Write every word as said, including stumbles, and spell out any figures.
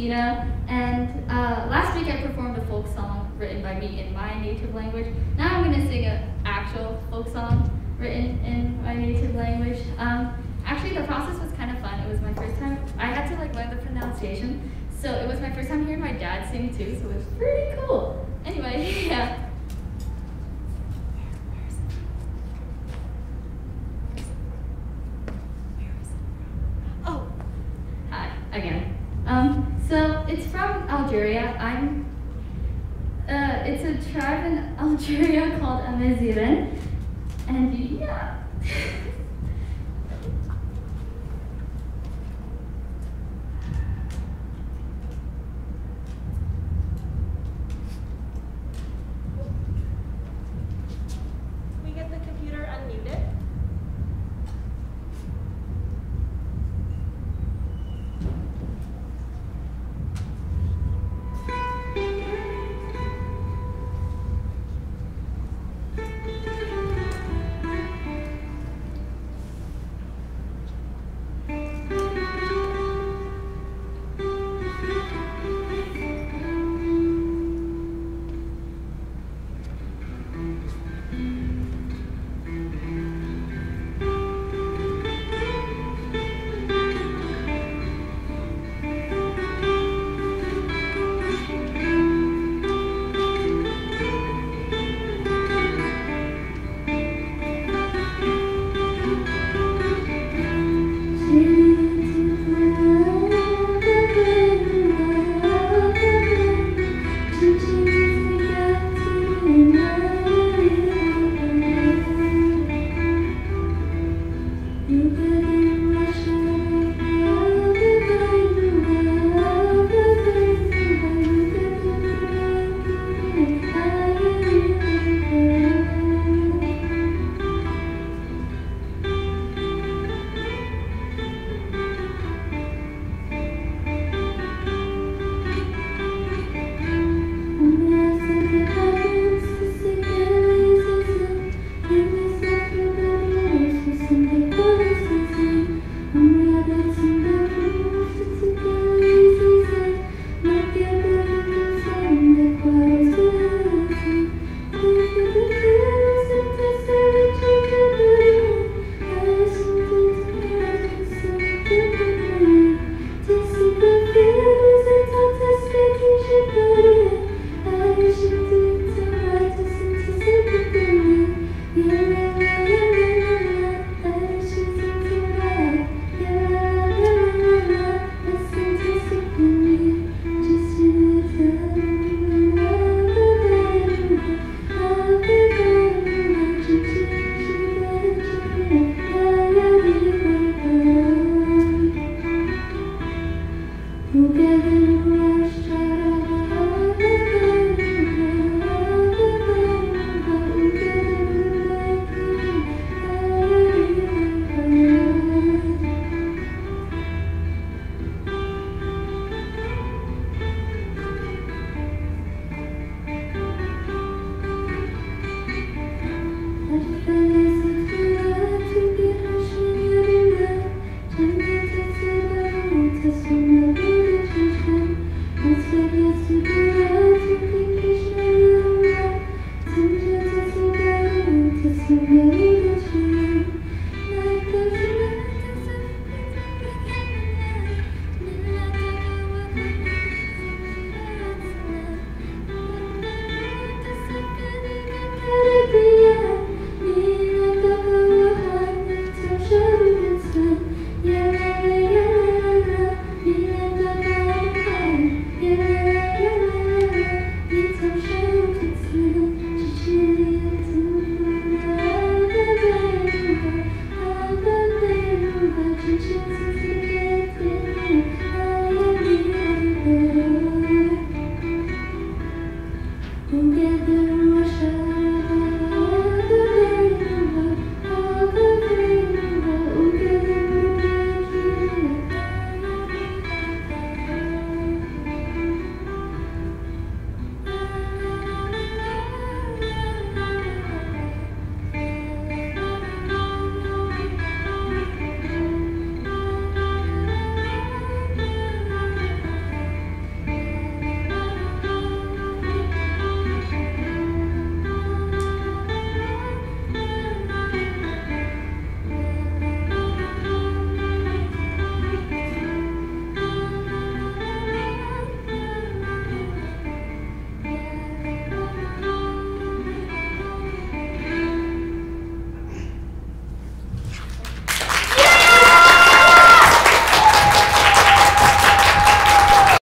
Macina, and uh, last week I performed a folk song written by me in my native language. Now I'm going to sing an actual folk song written in my native language. Um, actually, the process was kind of fun. It was my first time. I had to like learn the pronunciation, so it was my first time hearing my dad sing too, so it was pretty cool. Anyway, yeah. Again. Um, so it's from Algeria. I'm, uh, it's a tribe in Algeria called Amaziren. And yeah.